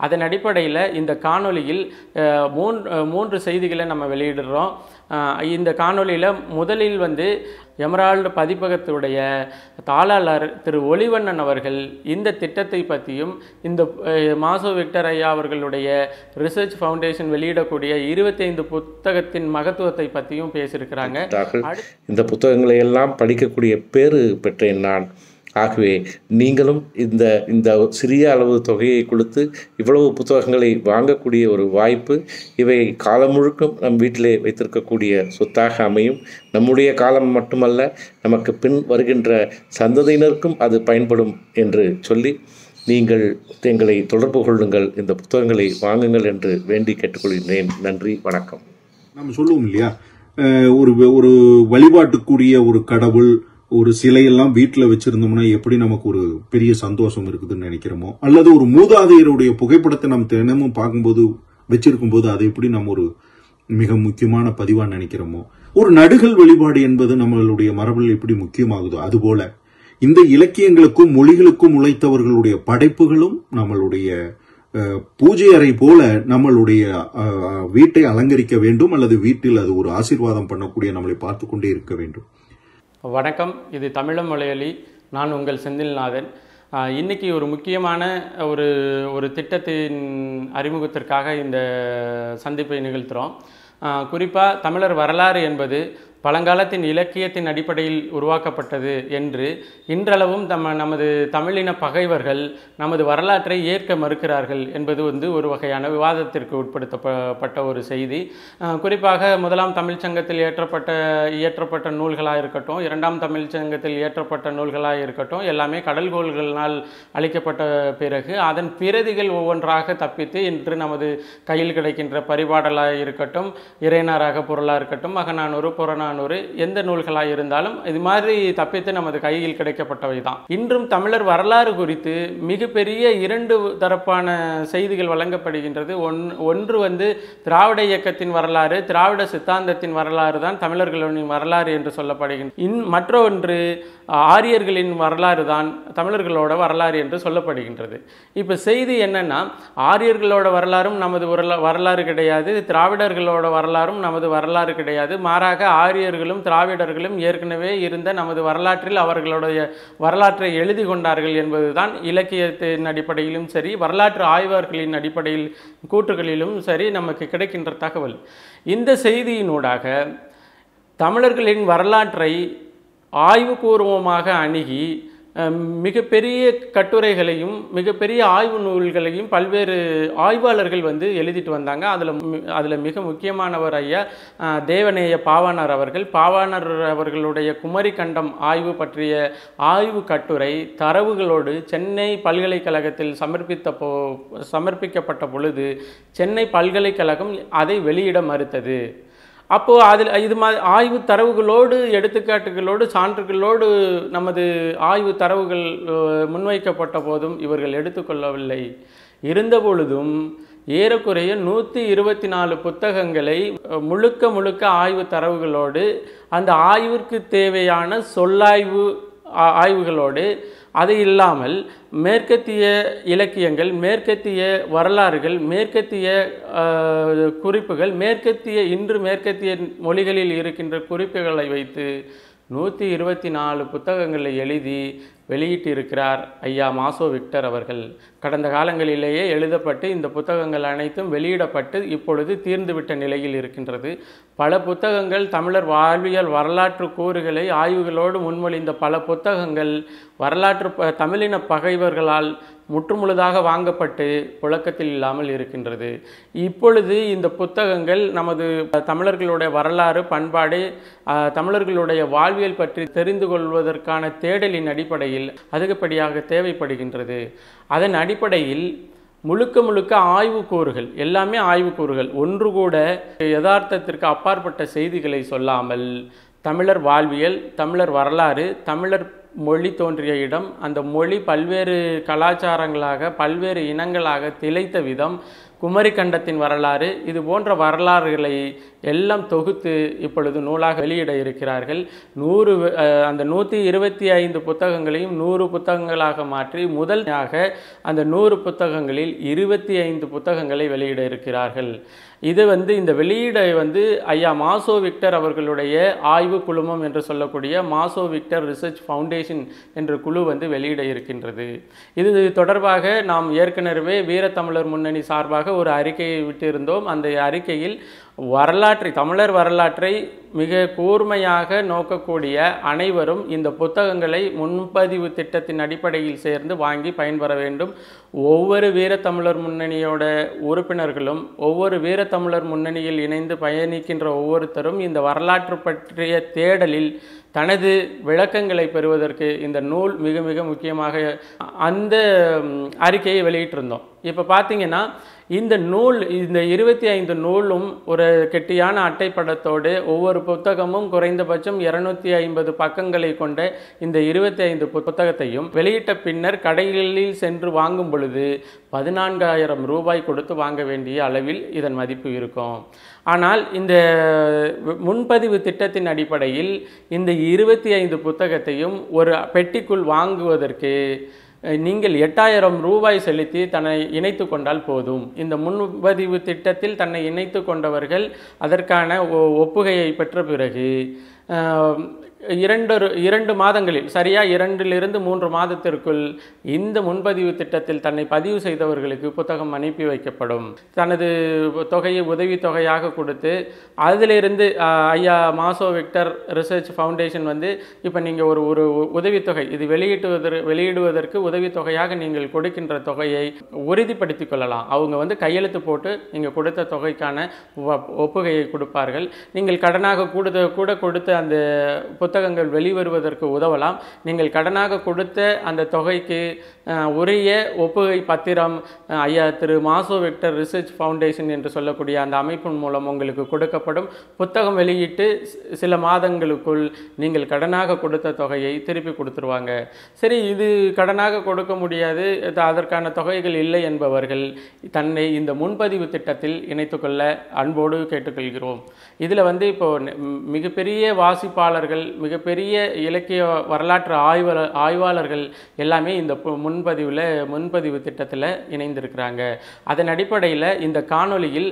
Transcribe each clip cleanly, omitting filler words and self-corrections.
அதன் அடிப்படையில் இந்த காணொளியில் மூன்று செய்திகளை நம்ம வெளியிடுறோம். இந்த காணொளியில் முதலில் எமரால்டு பதிப்பகத்துடைய தாளாளர் திரு ஒளிவண்ணன் அவர்கள் இந்த திட்டத்தை பற்றியும் இந்த மாசோ விக்டர் ஐயா அவர்களுடைய ரிசர்ச் ஃபவுண்டேஷன் வெளியிடக்கூடிய 25 புத்தகத்தின் மகத்துவத்தை பற்றியும் பேசியிருக்கிறாங்க. இந்த புத்தகங்களை எல்லாம் படிக்கக்கூடிய பேறு பெற்றேன் நான். ஆகவே நீங்களும் இந்த சிறிய அளவு தொகையை கொடுத்து இவ்வளவு புத்தகங்களை வாங்கக்கூடிய ஒரு வாய்ப்பு, இவை காலம் முழுக்கும் நம் வீட்டிலே வைத்திருக்கக்கூடிய சொத்தாக அமையும். நம்முடைய காலம் மட்டுமல்ல, நமக்கு பின் வருகின்ற சந்ததியினருக்கும் அது பயன்படும் என்று சொல்லி நீங்கள் எங்களை தொடர்பு கொள்ளுங்கள், இந்த புத்தகங்களை வாங்குங்கள் என்று வேண்டி கேட்டுக்கொள்கிறேன். நன்றி, வணக்கம். நம்ம சொல்லுவோம் இல்லையா, ஒரு வழிபாட்டுக்குரிய ஒரு கடவுள் ஒரு சிலையெல்லாம் வீட்டில் வச்சிருந்தோம்னா எப்படி நமக்கு ஒரு பெரிய சந்தோஷம் இருக்குதுன்னு நினைக்கிறோமோ, அல்லது ஒரு மூதாதையருடைய புகைப்படத்தை நம்ம தினமும் பார்க்கும்போது வச்சிருக்கும் போது அதை எப்படி நம்ம ஒரு மிக முக்கியமான பதிவா நினைக்கிறோமோ, ஒரு நடுகள் வழிபாடு என்பது நம்மளுடைய மரபில் எப்படி முக்கியமாகுதோ அதுபோல இந்த இலக்கியங்களுக்கும் மொழிகளுக்கும் உழைத்தவர்களுடைய படைப்புகளும் நம்மளுடைய பூஜை அறை போல நம்மளுடைய வீட்டை அலங்கரிக்க வேண்டும், அல்லது வீட்டில் அது ஒரு ஆசீர்வாதம் பண்ணக்கூடிய நம்மளை பார்த்து கொண்டே இருக்க வேண்டும். வணக்கம், இது தமிழம் மலையாளி. நான் உங்கள் செந்தில்நாதன். இன்றைக்கி ஒரு முக்கியமான ஒரு திட்டத்தின் அறிமுகத்திற்காக இந்த சந்திப்பை நிகழ்த்துகிறோம். குறிப்பாக தமிழர் வரலாறு என்பது பழங்காலத்தின் இலக்கியத்தின் அடிப்படையில் உருவாக்கப்பட்டது என்று இன்றளவும் நமது தமிழின பகைவர்கள் நமது வரலாற்றை ஏற்க மறுக்கிறார்கள் என்பது ஒரு வகையான விவாதத்திற்கு உட்படுத்தப்பட்ட ஒரு செய்தி. குறிப்பாக முதலாம் தமிழ்ச்சங்கத்தில் இயற்றப்பட்ட நூல்களாக இருக்கட்டும், இரண்டாம் தமிழ்ச்சங்கத்தில் இயற்றப்பட்ட நூல்களாக இருக்கட்டும், எல்லாமே கடல்கோள்களினால் அளிக்கப்பட்ட பிறகு அதன் பிரதிகள் ஒவ்வொன்றாக தப்பித்து இன்று நமது கையில் கிடைக்கின்ற பரிபாடலாக இருக்கட்டும், இறைநாராக பொருளாக இருக்கட்டும், அகநானூறு புறநானூறு எந்த நூல்களாக இருந்தாலும் இது மாதிரி தப்பித்து நமது கையில் கிடைக்கப்பட்டவை தான். இன்றும் தமிழர் வரலாறு குறித்து மிகப்பெரிய 2 தரப்பான செய்திகள் வழங்கப்படுகின்றது. ஒன்று திராவிட இயக்கத்தின் வரலாறு, திராவிட சித்தாந்தத்தின் வரலாறு தான் தமிழர்களின் வரலாறு என்று சொல்லப்படுகின்றது. மற்றொன்று ஆரியர்களின் வரலாறு தான் தமிழர்களோட வரலாறு என்று சொல்லப்படுகின்றது. இப்போ செய்தி என்னன்னா, ஆரியர்களோட வரலாறும் நமது வரலாறு கிடையாது, திராவிடர்களோட வரலாறும் நமது வரலாறு கிடையாது. மாறாக ஆரியர்களும் திராவிடர்களும் ஏற்கனவே இருந்த நமது வரலாற்றில் அவர்களுடைய வரலாற்றை எழுதி கொண்டார்கள் என்பதுதான் இலக்கியத்தின் அடிப்படையிலும் சரி, வரலாற்று ஆய்வர்களின் அடிப்படையில் கூற்றுகளிலும் சரி நமக்கு கிடைக்கின்ற தகவல். இந்த செய்தியினூடாக தமிழர்களின் வரலாற்றை ஆய்வுபூர்வமாக அணுகி மிகப்பெரிய கட்டுரைகளையும் மிகப்பெரிய ஆய்வு நூல்களையும் பல்வேறு ஆய்வாளர்கள் எழுதிட்டு வந்தாங்க. அதில் மிக முக்கியமானவர் ஐயா தேவநேய பாவாணர் அவர்கள். பாவாணர் அவர்களுடைய குமரி கண்டம் ஆய்வு பற்றிய ஆய்வு கட்டுரை தரவுகளோடு சென்னை பல்கலைக்கழகத்தில் சமர்ப்பிக்கப்பட்ட பொழுது சென்னை பல்கலைக்கழகம் அதை வெளியிட மறுத்தது. அப்போது அதில் ஆய்வு தரவுகளோடு எடுத்துக்காட்டுகளோடு சான்றுகளோடு நமது ஆய்வு தரவுகள் முன்வைக்கப்பட்ட போதும் இவர்கள் எடுத்துக்கொள்ளவில்லை. இருந்த பொழுதும் ஏறக்குறைய 124 புத்தகங்களை முழுக்க ஆய்வு தரவுகளோடு அந்த ஆய்விற்கு தேவையான சொல்லாய்வு ஆய்வுகளோடு, அது இல்லாமல் மேற்கத்திய இலக்கியங்கள், மேற்கத்திய வரலாறுகள், மேற்கத்திய குறிப்புகள், இன்று மேற்கத்திய மொழிகளில் இருக்கின்ற குறிப்புகளை வைத்து 124 புத்தகங்களை எழுதி வெளியிட்டிருக்கிறார் ஐயா மாசோ விக்டர் அவர்கள். கடந்த காலங்களிலேயே எழுதப்பட்டு இந்த புத்தகங்கள் அனைத்தும் வெளியிடப்பட்டு இப்பொழுது தீர்ந்துவிட்ட நிலையில் இருக்கின்றது. பல புத்தகங்கள் தமிழர் வாழ்வியல் வரலாற்று கூறுகளை ஆய்வுகளோடு முன்மொழிந்த பல புத்தகங்கள் தமிழின பகைவர்களால் முற்றுமுழுதாக வாங்கப்பட்டு புழக்கத்தில் இல்லாமல் இருக்கின்றது. இப்பொழுது இந்த புத்தகங்கள் நமது தமிழர்களுடைய வரலாறு, பண்பாடு, தமிழர்களுடைய வாழ்வியல் பற்றி தெரிந்து கொள்வதற்கான தேடலின் அடிப்படையில் அதிகப்படியாக தேவைப்படுகின்றது. அதன் அடிப்படையில் முழுக்க ஆய்வுக்கூறுகள், எல்லாமே ஆய்வுக்கூறுகள், ஒன்று கூட யதார்த்தத்திற்கு அப்பாற்பட்ட செய்திகளை சொல்லாமல் தமிழர் வாழ்வியல், தமிழர் வரலாறு, தமிழர் மொழி தோன்றிய இடம், அந்த மொழி பல்வேறு கலாச்சாரங்களாக பல்வேறு இனங்களாக திளைத்த விதம், குமரி கண்டத்தின் வரலாறு, இது போன்ற வரலாறுகளை எல்லாம் தொகுத்து இப்பொழுது நூலாக வெளியிட இருக்கிறார்கள். அந்த 125 புத்தகங்களையும் 100 புத்தகங்களாக மாற்றி முதலாக அந்த 100 புத்தகங்களில் 25 புத்தகங்களை வெளியிட இருக்கிறார்கள். இது இந்த வெளியீட ஐயா மாசோ விக்டர் அவர்களுடைய ஆய்வு குழுமம் என்று சொல்லக்கூடிய மாசோ விக்டர் ரிசர்ச் ஃபவுண்டேஷன் என்ற குழு வெளியிட இருக்கின்றது. இது தொடர்பாக நாம் ஏற்கனவே வீரத்தமிழர் முன்னணி சார்பாக ஒரு அறிக்கையை விட்டிருந்தோம். அந்த அறிக்கையில் தமிழர் வரலாற்றை மிக கூர்மையாக நோக்கக்கூடிய அனைவரும் இந்த புத்தகங்களை முன்பதிவு திட்டத்தின் அடிப்படையில் சேர்ந்து வாங்கி பயன்பெற வேண்டும். ஒவ்வொரு வீரத்தமிழர் முன்னணியோட உறுப்பினர்களும் ஒவ்வொரு வீரத்தமிழர் முன்னணியில் இணைந்து பயணிக்கின்ற ஒவ்வொருத்தரும் இந்த வரலாற்று பற்றிய தேடலில் தனது விளக்கங்களை பெறுவதற்கு இந்த நூல் மிக மிக முக்கியமாக அந்த அறிக்கையை வெளியிட்டிருந்தோம். இப்போ பார்த்தீங்கன்னா இந்த 25 நூலும் ஒரு கெட்டியான அட்டைப்படத்தோடு ஒவ்வொரு புத்தகமும் குறைந்தபட்சம் 250 பக்கங்களை கொண்ட இந்த 25 புத்தகத்தையும் வெளியிட்ட பின்னர் கடைகளில் சென்று வாங்கும் பொழுது 14,000 ரூபாய் கொடுத்து வாங்க வேண்டிய அளவில் இதன் மதிப்பு இருக்கும். ஆனால் இந்த முன்பதிவு திட்டத்தின் அடிப்படையில் இந்த 25 புத்தகத்தையும் ஒரு பெட்டிக்குள் வாங்குவதற்கு நீங்கள் 8,000 ரூபாய் செலுத்தி தன்னை இணைத்து கொண்டால் போதும். இந்த முன்பதிவு திட்டத்தில் தன்னை இணைத்து கொண்டவர்கள் அதற்கான ஒப்புகையை பெற்ற பிறகு 2 மாதங்களில் சரியா 2 to 3 மாதத்திற்குள் இந்த முன்பதிவு திட்டத்தில் தன்னை பதிவு செய்தவர்களுக்கு புத்தகம் அனுப்பி வைக்கப்படும். தனது தொகையை உதவி தொகையாக கொடுத்து அதிலிருந்து ஐயா மாசோ விக்டர் ரிசர்ச் ஃபவுண்டேஷன் இப்போ நீங்கள் ஒரு உதவித்தொகை இது வெளியிடுவதற்கு உதவித்தொகையாக நீங்கள் கொடுக்கின்ற தொகையை உறுதிப்படுத்தி கொள்ளலாம். அவங்க கையெழுத்து போட்டு நீங்கள் கொடுத்த தொகைக்கான ஒப்புகையை கொடுப்பார்கள். நீங்கள் கடனாக கூட கொடுத்த அந்த புத்தகங்கள் வெளிவருவதற்கு உதவலாம். நீங்கள் கடனாக கொடுத்த அந்த தொகைக்கு உரிய ஒப்புகை பத்திரம் ஐயா திரு மாசோ விக்டர் ரிசர்ச் ஃபவுண்டேஷன் என்று சொல்லக்கூடிய அந்த அமைப்பின் மூலம் உங்களுக்கு கொடுக்கப்படும். புத்தகம் வெளியிட்டு சில மாதங்களுக்குள் நீங்கள் கடனாக கொடுத்த தொகையை திருப்பி கொடுத்துருவாங்க. சரி, இது கடனாக கொடுக்க முடியாது, அதற்கான தொகைகள் இல்லை என்பவர்கள் தன்னை இந்த முன்பதிவு திட்டத்தில் இணைத்துக்கொள்ள அன்போடு கேட்டுக்கொள்கிறோம். இதில் இப்போ மிகப்பெரிய வாசிப்பாளர்கள், மிகப்பெரிய இலக்கிய வரலாற்று ஆய்வாளர்கள் எல்லாமே இந்த முன்பதிவு திட்டத்தில் இணைந்திருக்கிறாங்க. அதன் அடிப்படையில் இந்த காணொளியில்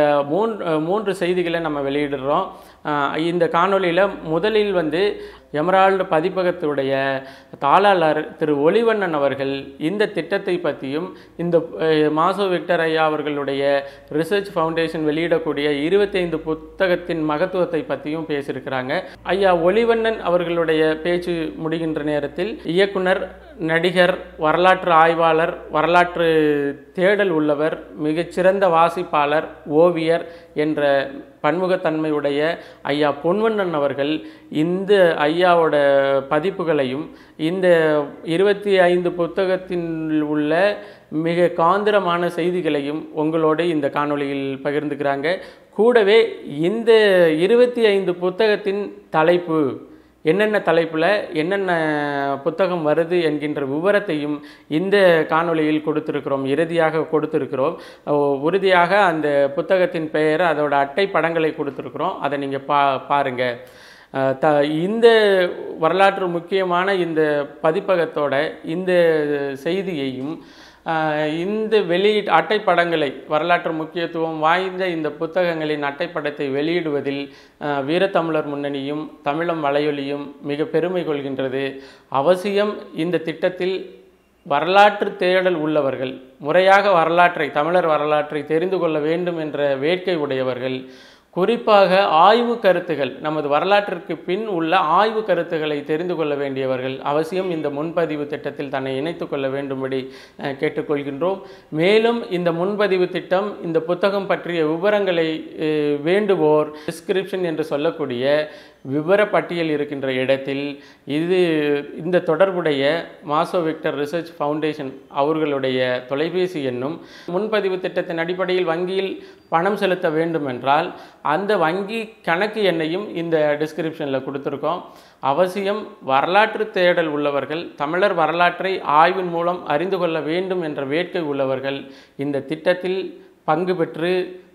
3 செய்திகளை நம்ம வெளியிடுறோம். இந்த காணொளியில் முதலில் எமரால்டு பதிப்பகத்துடைய தாளாளர் திரு ஒளிவண்ணன் அவர்கள் இந்த திட்டத்தை பற்றியும் இந்த மாசோ விக்டர் ஐயா அவர்களுடைய ரிசர்ச் ஃபவுண்டேஷன் வெளியிடக்கூடிய 25 புத்தகத்தின் மகத்துவத்தை பற்றியும் பேசியிருக்கிறாங்க. ஐயா ஒளிவண்ணன் அவர்களுடைய பேச்சு முடிகின்ற நேரத்தில் இயக்குனர், நடிகர், வரலாற்று ஆய்வாளர், வரலாற்று தேடல் உள்ளவர், மிகச்சிறந்த வாசிப்பாளர், ஓவியர் என்ற பன்முகத்தன்மையுடைய ஐயா பொன்வண்ணன் அவர்கள் இந்த ஐயாவோட பதிப்புகளையும் இந்த 25 புத்தகத்தில் உள்ள மிக காந்திரமான செய்திகளையும் உங்களோடு இந்த காணொளியில் பகிர்ந்துக்கிறாங்க. கூடவே இந்த 25 புத்தகத்தின் தலைப்பு என்னென்ன தலைப்பில் என்னென்ன புத்தகம் வருது என்கின்ற விவரத்தையும் இந்த காணொளியில் கொடுத்துருக்கிறோம், இறுதியாக கொடுத்துருக்கிறோம். உறுதியாக அந்த புத்தகத்தின் பெயர், அதோட அட்டை படங்களை கொடுத்துருக்குறோம். அதை நீங்கள் பாருங்கள். இந்த வரலாற்று முக்கியமான இந்த பதிப்பகத்தோட இந்த செய்தியையும் இந்த அட்டைப்படங்களை, வரலாற்று முக்கியத்துவம் வாய்ந்த இந்த புத்தகங்களின் அட்டைப்படத்தை வெளியிடுவதில் வீரத்தமிழர் முன்னணியும் தமிழம் வலையொலியும் மிக பெருமை கொள்கின்றது. அவசியம் இந்த திட்டத்தில் வரலாற்று தேடல் உள்ளவர்கள், முறையாக தமிழர் வரலாற்றை தெரிந்து கொள்ள வேண்டும் என்ற வேட்கை உடையவர்கள், குறிப்பாக ஆய்வு கருத்துகள், நமது வரலாற்றிற்கு பின் உள்ள ஆய்வு கருத்துக்களை தெரிந்து கொள்ள வேண்டியவர்கள் அவசியம் இந்த முன்பதிவு திட்டத்தில் தன்னை இணைத்துக் கொள்ள வேண்டும்படி கேட்டுக்கொள்கின்றோம். மேலும் இந்த முன்பதிவு திட்டம், இந்த புத்தகம் பற்றிய விவரங்களை வேண்டுவோர் டிஸ்கிரிப்ஷன் என்று சொல்லக்கூடிய விவர பட்டியல் இருக்கின்ற இடத்தில் இந்த தொடர்புடைய மாசோ விக்டர் ரிசர்ச் ஃபவுண்டேஷன் அவர்களுடைய தொலைபேசி எண்ணும், முன்பதிவு திட்டத்தின் அடிப்படையில் வங்கியில் பணம் செலுத்த வேண்டும் என்றால் அந்த வங்கி கணக்கு எண்ணையும் இந்த டிஸ்கிரிப்ஷனில் கொடுத்துருக்கோம். அவசியம் வரலாற்று தேடல் உள்ளவர்கள், தமிழர் வரலாற்றை ஆய்வின் மூலம் அறிந்து கொள்ள வேண்டும் என்ற வேட்கை உள்ளவர்கள் இந்த திட்டத்தில் பங்கு பெற்று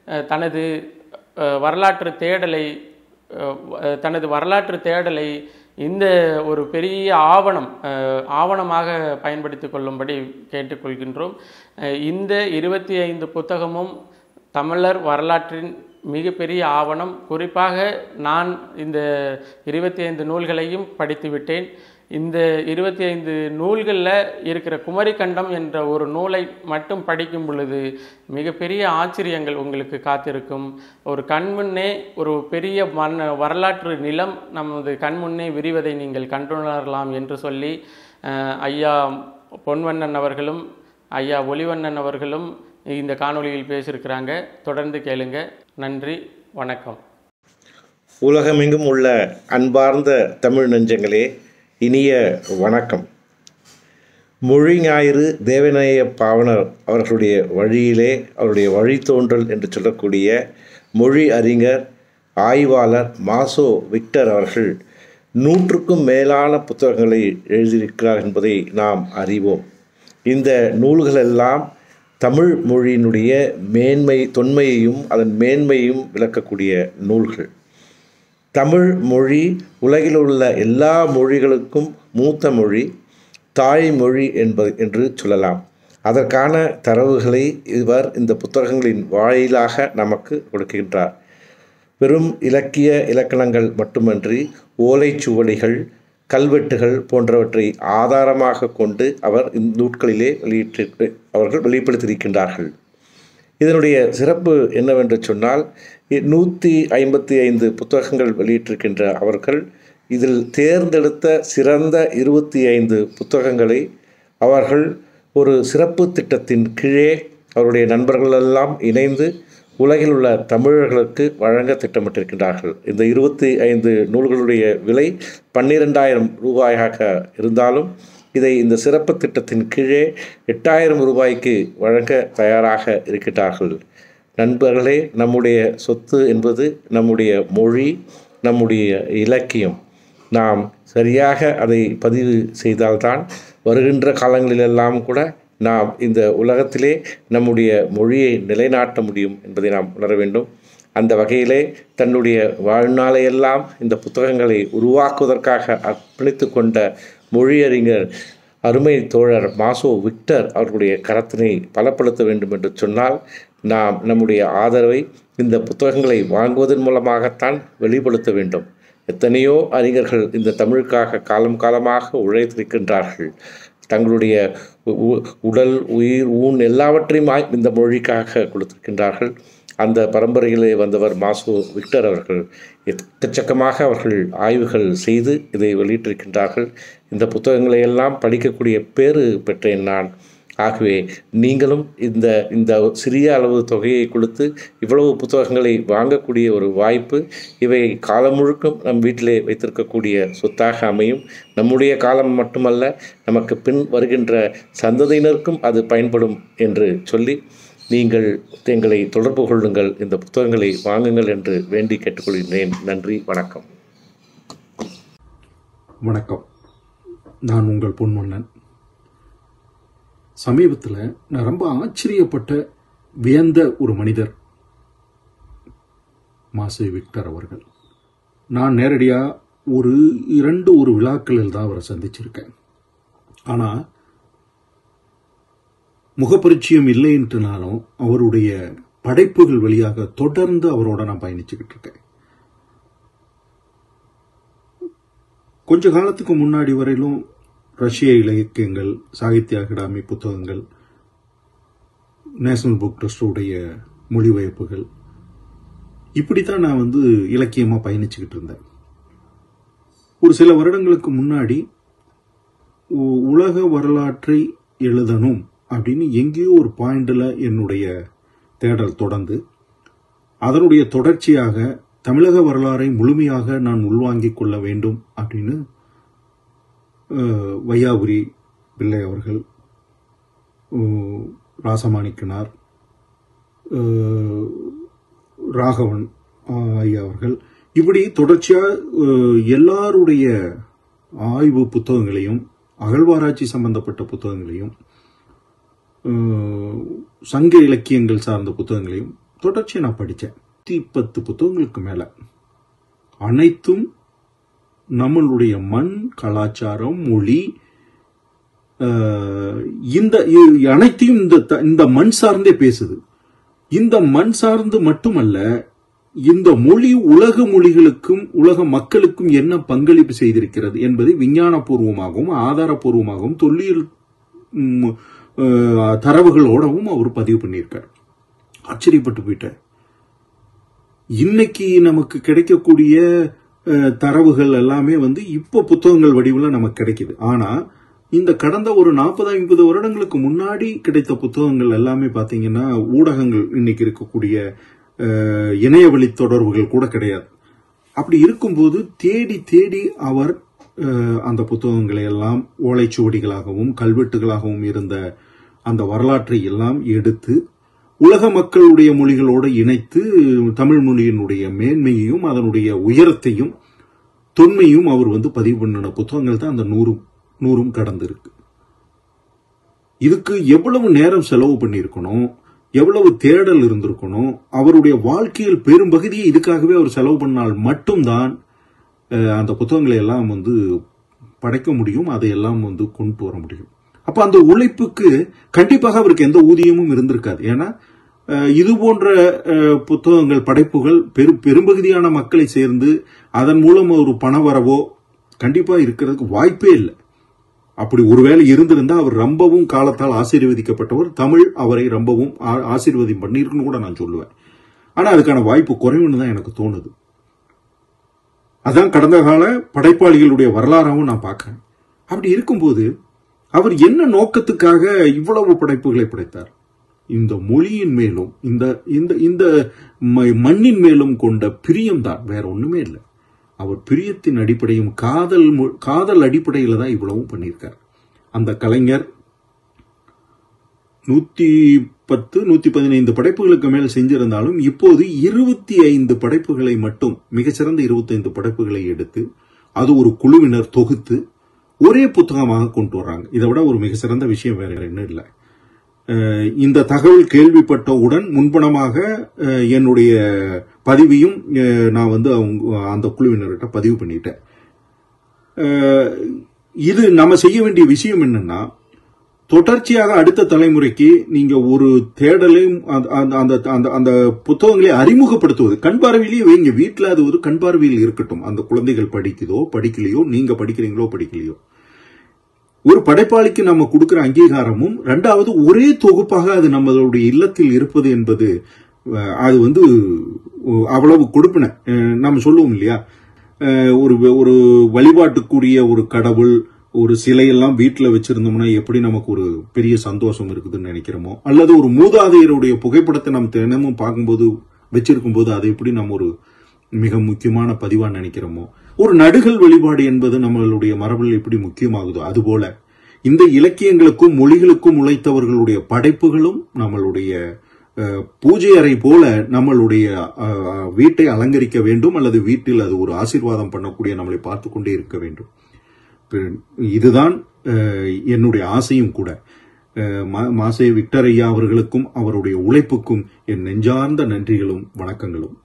தனது வரலாற்று தேடலை இந்த ஒரு பெரிய ஆவணமாக பயன்படுத்தி கொள்ளும்படி கேட்டுக்கொள்கின்றோம். இந்த 25 புத்தகமும் தமிழர் வரலாற்றின் மிகப்பெரிய ஆவணம். குறிப்பாக நான் இந்த 25 நூல்களையும் படித்துவிட்டேன். இந்த 25 நூல்களில் இருக்கிற குமரிக்கண்டம் என்ற ஒரு நூலை மட்டும் படிக்கும் பொழுது மிகப்பெரிய ஆச்சரியங்கள் உங்களுக்கு காத்திருக்கும். ஒரு கண்முன்னே ஒரு பெரிய வரலாற்று நிலம் நமது கண்முன்னே விரிவதை நீங்கள் கண்டுணரலாம் என்று சொல்லி ஐயா பொன்வண்ணன் அவர்களும் ஐயா ஒளிவண்ணன் அவர்களும் இந்த காணொளியில் பேசியிருக்கிறாங்க. தொடர்ந்து கேளுங்க. நன்றி, வணக்கம். உலகமெங்கும் உள்ள அன்பார்ந்த தமிழ் நெஞ்சங்களே, இனிய வணக்கம். மொழி ஞாயிறு தேவநேய பாவனர் அவர்களுடைய வழியிலே, அவருடைய வழித்தோன்றல் என்று சொல்லக்கூடிய மொழி அறிஞர் ஆய்வாளர் மாசோ விக்டர் அவர்கள் 100க்கும் மேலான புத்தகங்களை எழுதியிருக்கிறார் என்பதை நாம் அறிவோம். இந்த நூல்களெல்லாம் தமிழ் மொழியினுடைய தொன்மையையும் அதன் மேன்மையையும் விளக்கக்கூடிய நூல்கள். தமிழ் மொழி உலகில் உள்ள எல்லா மொழிகளுக்கும் மூத்த மொழி, தாய்மொழி என்று சொல்லலாம். அதற்கான தரவுகளை இவர் இந்த புத்தகங்களின் வாயிலாக நமக்கு கொடுக்கின்றார். வெறும் இலக்கணங்கள் மட்டுமன்றி ஓலைச்சுவடிகள், கல்வெட்டுகள் போன்றவற்றை ஆதாரமாக கொண்டு அவர் இந்த நூட்களிலே அவர்கள் வெளிப்படுத்தியிருக்கின்றார்கள். இதனுடைய சிறப்பு என்னவென்று சொன்னால், 155 புத்தகங்கள் வெளியிட்டிருக்கின்ற அவர்கள் இதில் தேர்ந்தெடுத்த சிறந்த 25 புத்தகங்களை அவர்கள் ஒரு சிறப்பு திட்டத்தின் கீழே அவருடைய நண்பர்களெல்லாம் இணைந்து உலகில் உள்ள தமிழர்களுக்கு வழங்க திட்டமிட்டிருக்கின்றார்கள். இந்த 25 நூல்களுடைய விலை 12,000 ரூபாயாக இருந்தாலும் இதை இந்த சிறப்பு திட்டத்தின் கீழே 8,000 ரூபாய்க்கு வழங்க தயாராக இருக்கின்றார்கள். நண்பர்களே, நம்முடைய சொத்து என்பது நம்முடைய மொழி, நம்முடைய இலக்கியம். நாம் சரியாக அதை பதிவு செய்தால்தான் வருகின்ற காலங்களிலெல்லாம் கூட நாம் இந்த உலகத்திலே நம்முடைய மொழியை நிலைநாட்ட முடியும் என்பதை நாம் உணர வேண்டும். அந்த வகையிலே தன்னுடைய வாழ்நாளையெல்லாம் இந்த புத்தகங்களை உருவாக்குவதற்காக அர்ப்பணித்து கொண்ட மொழியறிஞர் அருமை தோழர் மாசோ விக்டர் அவர்களுடைய கரத்தினை பலப்படுத்த வேண்டும் என்று சொன்னால் நாம் நம்முடைய ஆதரவை இந்த புத்தகங்களை வாங்குவதன் மூலமாகத்தான் வெளிப்படுத்த வேண்டும். எத்தனையோ அறிஞர்கள் இந்த தமிழுக்காக காலமாக உழைத்திருக்கின்றார்கள். தங்களுடைய உடல், உயிர், ஊன் எல்லாவற்றையும் இந்த மொழிக்காக கொடுத்திருக்கின்றார்கள். அந்த பரம்பரையிலே வந்தவர் மாசோ விக்டர் அவர்கள். எக்கச்சக்கமாக அவர்கள் ஆய்வுகள் செய்து இதை வெளியிட்டிருக்கின்றார்கள். இந்த புத்தகங்களை எல்லாம் படிக்கக்கூடிய பேறு பெற்றேன் நான். ஆகவே நீங்களும் இந்த சிறிய அளவு தொகையை கொடுத்து இவ்வளவு புத்தகங்களை வாங்கக்கூடிய ஒரு வாய்ப்பு, இவை காலம் முழுக்கும் நம் வீட்டிலே வைத்திருக்கக்கூடிய சொத்தாக அமையும். நம்முடைய காலம் மட்டுமல்ல, நமக்கு பின் வருகின்ற சந்ததியினருக்கும் அது பயன்படும் என்று சொல்லி நீங்கள் எங்களை தொடர்பு கொள்ளுங்கள், இந்த புத்தகங்களை வாங்குங்கள் என்று வேண்டி கேட்டுக்கொள்கிறேன். நன்றி, வணக்கம். வணக்கம். நான் உங்கள் பொன்வண்ணன். சமீபத்தில் நான் ரொம்ப ஆச்சரியப்பட்ட வியந்த ஒரு மனிதர் மாசோ விக்டர் அவர்கள். நான் நேரடியாக ஒரு விழாக்களில் தான் அவரை சந்திச்சிருக்கேன். ஆனால் முகப்பரிச்சயம் இல்லைன்ட்டுனாலும் அவருடைய படைப்புகள் வழியாக தொடர்ந்து அவரோட நான் பயணிச்சுக்கிட்டு இருக்கேன். கொஞ்ச காலத்துக்கு முன்னாடி வரையிலும் ரஷ்ய இலக்கியங்கள், சாகித்ய அகாடமி புத்தகங்கள், நேஷனல் புக் ட்ரஸ்டுடைய மொழிபெயர்ப்புகள், இப்படித்தான் நான் இலக்கியமா பயணிச்சுக்கிட்டு இருந்தேன். ஒரு சில வருடங்களுக்கு முன்னாடி உலக வரலாற்றை எழுதணும் அப்படின்னு எங்கேயோ ஒரு பாயிண்ட்ல என்னுடைய தேடல் தொடர்ந்து, அதனுடைய தொடர்ச்சியாக தமிழக வரலாறை முழுமையாக நான் உள்வாங்கிக் கொள்ள வேண்டும் அப்படின்னு வையாபுரி பிள்ளை அவர்கள், ராசமாணிக்கனார், ராகவன் ஐயா அவர்கள், இப்படி தொடர்ச்சியா எல்லாருடைய ஆய்வு புத்தகங்களையும் அகழ்வாராய்ச்சி சம்பந்தப்பட்ட புத்தகங்களையும் சங்க இலக்கியங்கள் சார்ந்த புத்தகங்களையும் தொடர்ச்சியா நான் படித்தேன். 10 புத்தகங்களுக்கு மேல. அனைத்தும் நம்மளுடைய மண், கலாச்சாரம், மொழி, இந்த அனைத்தையும் இந்த மண் சார்ந்தே பேசுது. இந்த மண் சார்ந்து மட்டுமல்ல, இந்த மொழி உலக மொழிகளுக்கும் உலக மக்களுக்கும் என்ன பங்களிப்பு செய்திருக்கிறது என்பதை விஞ்ஞானபூர்வமாகவும் ஆதாரபூர்வமாகவும் தொல்லியல் தரவுகளோடவும் அவர் பதிவு பண்ணியிருக்கார். ஆச்சரியப்பட்டு போயிட்டார். இன்னைக்கு நமக்கு கிடைக்கக்கூடிய தரவுகள் எல்லாமே இப்போ புத்தகங்கள் வடிவில் நமக்கு கிடைக்குது. ஆனா இந்த கடந்த ஒரு 40-50 வருடங்களுக்கு முன்னாடி கிடைத்த புத்தகங்கள் எல்லாமே பாத்தீங்கன்னா ஊடகங்கள் இன்னைக்கு இருக்கக்கூடிய இணையவழி தொடர்புகள் கூட கிடையாது. அப்படி இருக்கும்போது தேடி தேடி அவர் அந்த புத்தகங்களை எல்லாம் ஓலைச்சுவடிகளாகவும் கல்வெட்டுகளாகவும் இருந்த அந்த வரலாற்றை எல்லாம் எடுத்து உலக மக்களுடைய மொழிகளோடு இணைத்து தமிழ் மொழியினுடைய மேன்மையையும் அதனுடைய உயரத்தையும் தொன்மையும் அவர் பதிவு பண்ணின புத்தகங்கள் தான் அந்த 100 கடந்திருக்கு. இதுக்கு எவ்வளவு நேரம் செலவு பண்ணியிருக்கணும், எவ்வளவு தேடல் இருந்திருக்கணும். அவருடைய வாழ்க்கையில் பெரும்பகுதியை இதுக்காகவே அவர் செலவு பண்ணால் மட்டும்தான் அந்த புத்தகங்களை எல்லாம் படைக்க முடியும், அதையெல்லாம் கொண்டு வர முடியும். அப்ப அந்த உழைப்புக்கு கண்டிப்பாக அவருக்கு எந்த ஊதியமும் இருந்திருக்காது. ஏன்னா இது போன்ற புத்தகங்கள் படைப்புகள் பெரும்பகுதியான மக்களை சேர்ந்து அதன் மூலம் ஒரு பணவரவோ கண்டிப்பா இருக்கிறதுக்கு வாய்ப்பே இல்லை. அப்படி ஒருவேளை இருந்திருந்தா அவர் ரொம்பவும் காலத்தால் ஆசீர்வதிக்கப்பட்டவர். தமிழ் அவரை ரொம்பவும் ஆசீர்வதி பண்ணிருக்குன்னு கூட நான் சொல்லுவேன். ஆனா அதுக்கான வாய்ப்பு குறைவுன்னு தான் எனக்கு தோணுது. அதான் கடந்த கால படைப்பாளிகளுடைய வரலாறாவும் நான் பார்க்கிறேன். அப்படி இருக்கும்போது அவர் என்ன நோக்கத்துக்காக இவ்வளவு படைப்புகளை படைத்தார்? இந்த மொழியின் மேலும் இந்த மண்ணின் மேலும் கொண்ட பிரியம் தான், வேற ஒண்ணுமே இல்லை. அவர் பிரியத்தின் அடிப்படையும் காதல் அடிப்படையில தான் இவ்வளவும் பண்ணியிருக்கார். அந்த கலைஞர் 110-115 படைப்புகளுக்கு மேல் செஞ்சிருந்தாலும் இப்போது 25 படைப்புகளை மட்டும், மிகச்சிறந்த 25 படைப்புகளை எடுத்து அது ஒரு குழுவினர் தொகுத்து ஒரே புத்தகமாக கொண்டு வர்றாங்க. இதை விட ஒரு மிக சிறந்த விஷயம் வேற என்ன இல்லை. இந்த தகவல் கேள்விப்பட்டவுடன் முன்பணமாக என்னுடைய பதிவையும் நான் அந்த குழுவினர்கிட்ட பதிவு பண்ணிட்டேன். இது நம்ம செய்ய வேண்டிய விஷயம் என்னன்னா, தொடர்ச்சியாக அடுத்த தலைமுறைக்கு நீங்க ஒரு தேடலையும் அந்த புத்தகங்களை அறிமுகப்படுத்துவது, கண் பார்வையிலேயே வைங்க. வீட்டில் அது ஒரு கண் பார்வையில் இருக்கட்டும். அந்த குழந்தைகள் படிக்குதோ படிக்கலையோ, நீங்க படிக்கிறீங்களோ படிக்கலையோ, ஒரு படைப்பாளிக்கு நம்ம கொடுக்கிற அங்கீகாரமும், இரண்டாவது ஒரே தொகுப்பாக அது நம்மளுடைய இல்லத்தில் இருப்பது என்பது அது அவ்வளவு கொடுப்பின. நம்ம சொல்லுவோம் இல்லையா, ஒரு வழிபாட்டுக்குரிய ஒரு கடவுள், ஒரு சிலையெல்லாம் வீட்டில் வச்சிருந்தோம்னா எப்படி நமக்கு ஒரு பெரிய சந்தோஷம் இருக்குதுன்னு நினைக்கிறோமோ, அல்லது ஒரு மூதாதையருடைய புகைப்படத்தை நம்ம தினமும் பார்க்கும்போது வச்சிருக்கும் போது அதை எப்படி நம்ம ஒரு மிக முக்கியமான பதிவா நினைக்கிறோமோ, ஒரு நடுகள் வழிபாடு என்பது நம்மளுடைய மரபில் எப்படி முக்கியமாகுதோ, அதுபோல இந்த இலக்கியங்களுக்கும் மொழிகளுக்கும் உழைத்தவர்களுடைய படைப்புகளும் நம்மளுடைய பூஜை அறை போல நம்மளுடைய வீட்டை அலங்கரிக்க வேண்டும், அல்லது வீட்டில் அது ஒரு ஆசீர்வாதம் பண்ணக்கூடிய நம்மளை பார்த்து கொண்டே இருக்க வேண்டும். இதுதான் என்னுடைய ஆசையும் கூட. மாசே விக்டர் ஐயா அவர்களுக்கும் அவருடைய உழைப்புக்கும் என் நெஞ்சார்ந்த நன்றிகளும் வணக்கங்களும்.